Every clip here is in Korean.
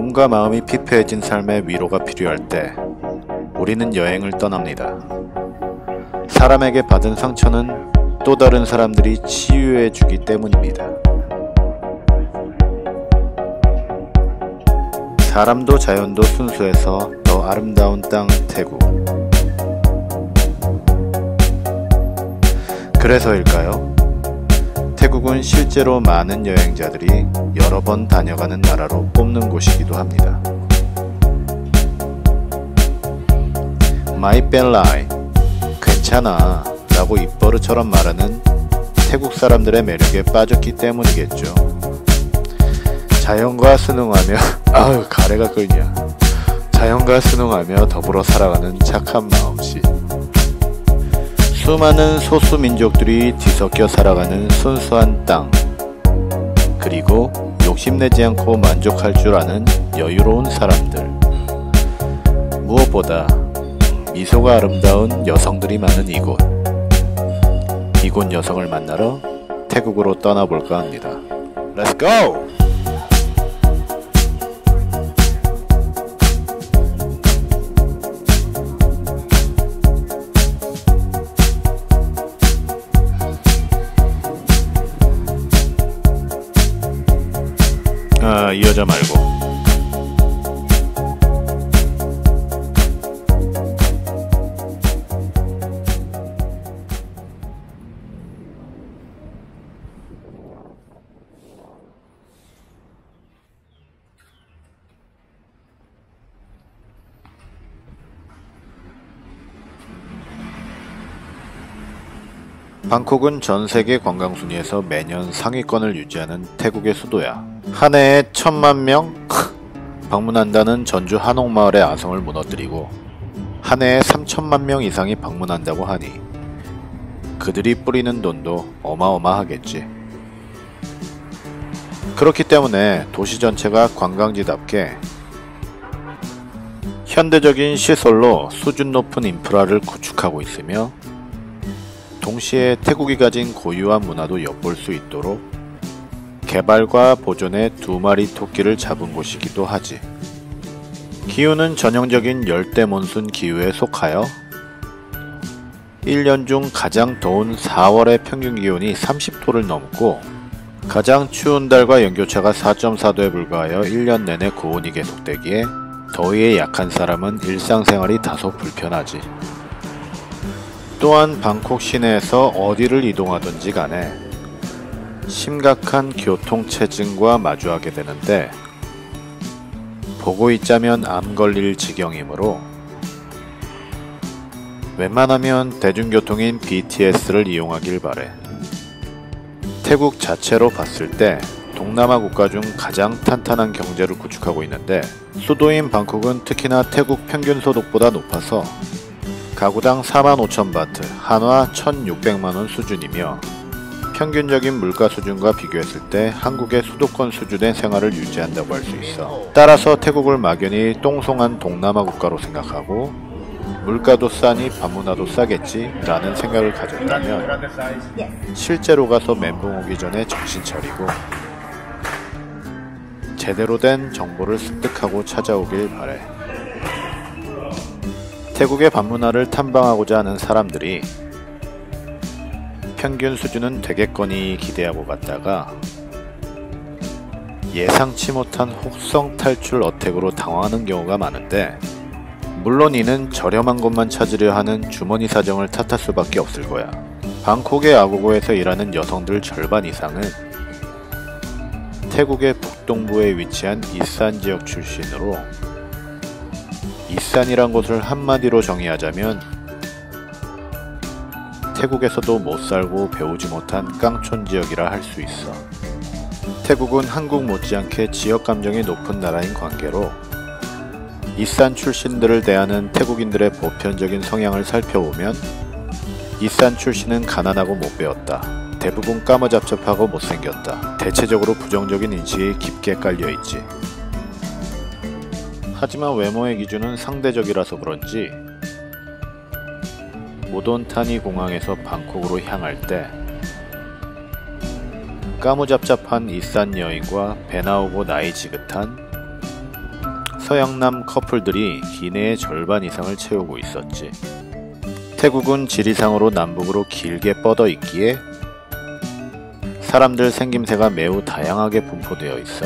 몸과 마음이 피폐해진 삶에 위로가 필요할 때 우리는 여행을 떠납니다. 사람에게 받은 상처는 또 다른 사람들이 치유해 주기 때문입니다. 사람도 자연도 순수해서 더 아름다운 땅 태국. 그래서일까요? 태국은 실제로 많은 여행자들이 여러 번 다녀가는 나라로 꼽는 곳이기도 합니다. My bad lie, 괜찮아 라고 입버릇처럼 말하는 태국 사람들의 매력에 빠졌기 때문이겠죠. 자연과 순응하며 아유 가래가 끓냐. 자연과 순응하며 더불어 살아가는 착한 마음씨. 수많은 소수민족들이 뒤섞여 살아가는 순수한 땅, 그리고 욕심내지 않고 만족할 줄 아는 여유로운 사람들, 무엇보다 미소가 아름다운 여성들이 많은 이곳 여성을 만나러 태국으로 떠나볼까 합니다. Let's go! 이 여자 말고 방콕은 전세계 관광순위에서 매년 상위권을 유지하는 태국의 수도야. 한 해에 1000만 명 방문한다는 전주 한옥마을의 아성을 무너뜨리고 한 해에 3000만 명 이상이 방문한다고 하니 그들이 뿌리는 돈도 어마어마하겠지. 그렇기 때문에 도시 전체가 관광지답게 현대적인 시설로 수준 높은 인프라를 구축하고 있으며 동시에 태국이 가진 고유한 문화도 엿볼 수 있도록 개발과 보존에 2마리 토끼를 잡은 곳이기도 하지. 기후는 전형적인 열대 몬순 기후에 속하여 1년 중 가장 더운 4월의 평균 기온이 30도를 넘고 가장 추운 달과 연교차가 4.4도에 불과하여 1년 내내 고온이 계속되기에 더위에 약한 사람은 일상생활이 다소 불편하지. 또한 방콕 시내에서 어디를 이동하든지 간에 심각한 교통체증과 마주하게 되는데 보고 있자면 암 걸릴 지경이므로 웬만하면 대중교통인 BTS를 이용하길 바래. 태국 자체로 봤을 때 동남아 국가 중 가장 탄탄한 경제를 구축하고 있는데 수도인 방콕은 특히나 태국 평균 소득보다 높아서 가구당 45,000바트, 한화 1,600만원 수준이며 평균적인 물가 수준과 비교했을 때 한국의 수도권 수준의 생활을 유지한다고 할 수 있어. 따라서 태국을 막연히 똥송한 동남아 국가로 생각하고 물가도 싸니 밥문화도 싸겠지 라는 생각을 가졌다면 실제로 가서 멘붕 오기 전에 정신 차리고 제대로 된 정보를 습득하고 찾아오길 바래. 태국의 밥문화를 탐방하고자 하는 사람들이 평균 수준은 되겠거니 기대하고 갔다가 예상치 못한 혹성 탈출 어택으로 당황하는 경우가 많은데 물론 이는 저렴한 곳만 찾으려 하는 주머니 사정을 탓할 수밖에 없을 거야. 방콕의 아고고에서 일하는 여성들 절반 이상은 태국의 북동부에 위치한 이산 지역 출신으로 이산이란 곳을 한마디로 정의하자면 태국에서도 못살고 배우지 못한 깡촌 지역이라 할 수 있어. 태국은 한국 못지않게 지역감정이 높은 나라인 관계로 이산 출신들을 대하는 태국인들의 보편적인 성향을 살펴보면 이산 출신은 가난하고 못 배웠다. 대부분 까무잡잡하고 못생겼다. 대체적으로 부정적인 인식이 깊게 깔려있지. 하지만 외모의 기준은 상대적이라서 그런지 모돈타니 공항에서 방콕으로 향할 때 까무잡잡한 이산 여인과 배 나오고 나이 지긋한 서양남 커플들이 기내의 절반 이상을 채우고 있었지. 태국은 지리상으로 남북으로 길게 뻗어 있기에 사람들 생김새가 매우 다양하게 분포되어 있어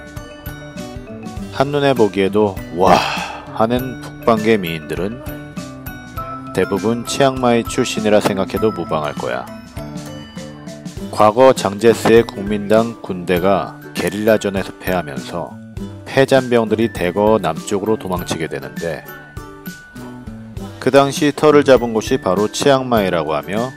한눈에 보기에도 와 하는 북방계 미인들은 대부분 치앙마이 출신이라 생각해도 무방할 거야. 과거 장제스의 국민당 군대가 게릴라전에서 패하면서 패잔병들이 대거 남쪽으로 도망치게 되는데 그 당시 터를 잡은 곳이 바로 치앙마이라고 하며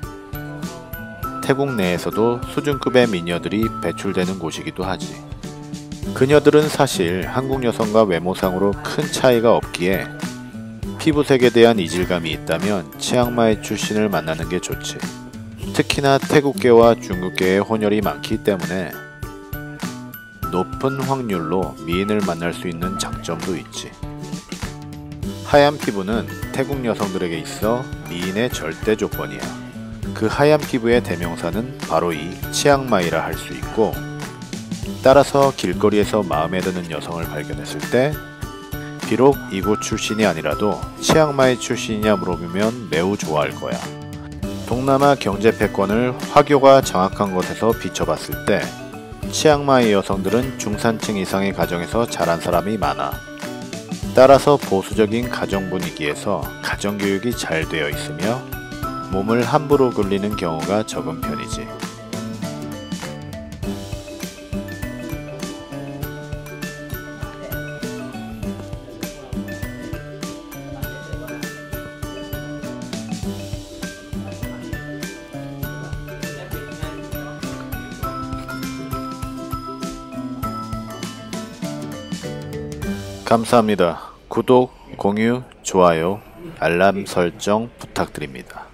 태국 내에서도 수준급의 미녀들이 배출되는 곳이기도 하지. 그녀들은 사실 한국 여성과 외모상으로 큰 차이가 없기에 피부색에 대한 이질감이 있다면 치앙마이 출신을 만나는 게 좋지. 특히나 태국계와 중국계의 혼혈이 많기 때문에 높은 확률로 미인을 만날 수 있는 장점도 있지. 하얀 피부는 태국 여성들에게 있어 미인의 절대 조건이야. 그 하얀 피부의 대명사는 바로 이 치앙마이라 할 수 있고, 따라서 길거리에서 마음에 드는 여성을 발견했을 때 비록 이곳 출신이 아니라도 치앙마이 출신이냐 물어보면 매우 좋아할 거야. 동남아 경제 패권을 화교가 장악한 것에서 비춰봤을 때 치앙마이 여성들은 중산층 이상의 가정에서 자란 사람이 많아. 따라서 보수적인 가정 분위기에서 가정교육이 잘 되어 있으며 몸을 함부로 굴리는 경우가 적은 편이지. 감사합니다. 구독, 공유, 좋아요, 알람 설정 부탁드립니다.